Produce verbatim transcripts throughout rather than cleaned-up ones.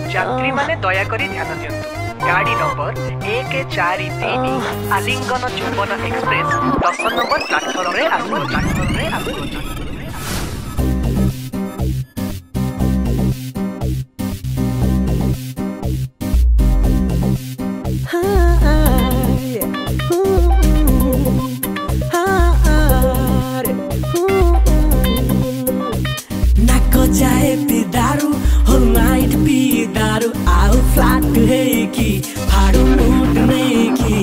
यात्री माने दया करी ध्यान दियंतु गाड़ी नंबर एक चार तीन आलिंगन चुंबन एक्सप्रेस दस नंबर प्लाटफर्म रे आसु प्लाटफर्म रे आसु। जाए पी दारू होल नाइट पी दारू आओ फ्लैट है की फाड़ू लूटने की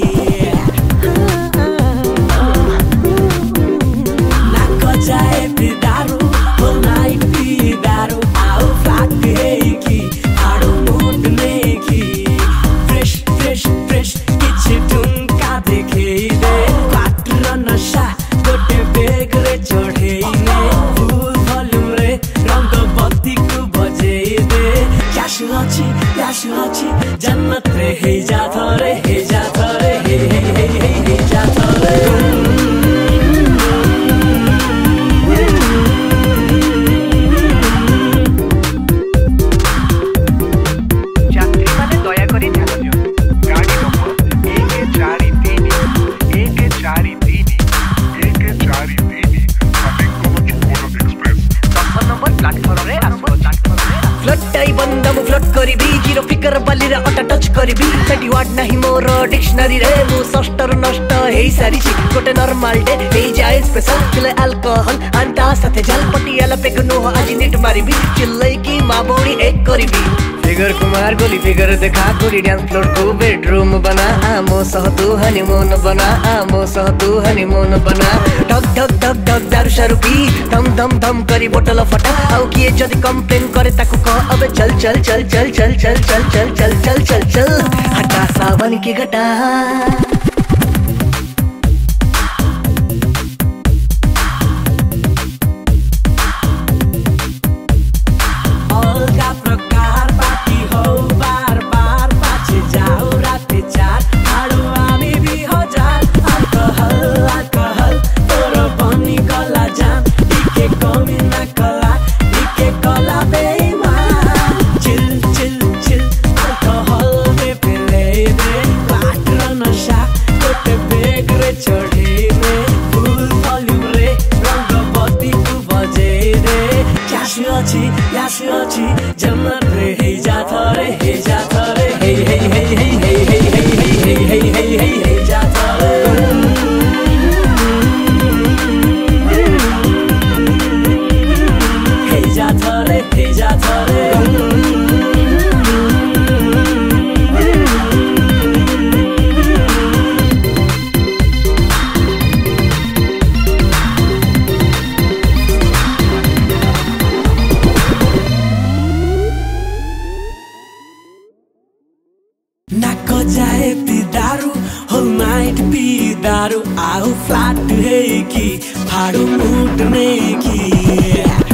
नाको जाए पी दारू होल नाइट पी दारू आओ फ्लैट है की फाड़ू लूटने की फ्रेश फ्रेश फ्रेश किछि ठुमका देखे दे क्वार्टर नशा गोटे बेग रे चढ़े ने फुल वॉल्यूम रे रंग बत्ती को बजे दे कैश अच्छी कैश अच्छी जन्नत रे हे जा थरे हे जा थरे हे हे हे हे हे जा थरे यात्री माने दया करी ध्यान दियो गाड़ी नंबर एक चार तीन एक चार तीन एक चार तीन आलिंगन चुंबन एक्सप्रेस दस नंबर प्लाटफर्म रे आसु प्लाटफर्म रे फ्लटाई बंद मु फ्लट करिबी जीरो फिकर बाली रे अटा टच करिबी थर्टी वाट नाही मोर डिक्शनरी रे मु सस्टर नष्ट हेई सारी छी गोटे नॉर्मल डे हेई जाय स्पेशल चिले अल्कोहल अंता साथे जल पटियाला पेगनो आज निट मारिबी चिल्लै की मा बोडी एक करिबी फिगर कुमार गोली फिगर देखा गोली डांस फ्लोर को बेडरूम बना आमो सह तू हनीमून बना आमो सह तू हनीमून बना ढक ढक ढक ढक दारू शारू पी धम धम धम करी बोतल फटा आउ किए जदी कंप्लेन करे ताकू कह अबे चल चल चल चल चल चल चल चल चल चल चल चल हटा सावन की घटा जन्नत रे हे जा थरे हे जा थरे हे हे हे हे हे हे हे हे हे हे हे जा थरे हे जा थरे हे जा थरे नाको जाए पी दारू होल नाइट पी दारू आओ फ्लैट है की फाड़ू लूटने की।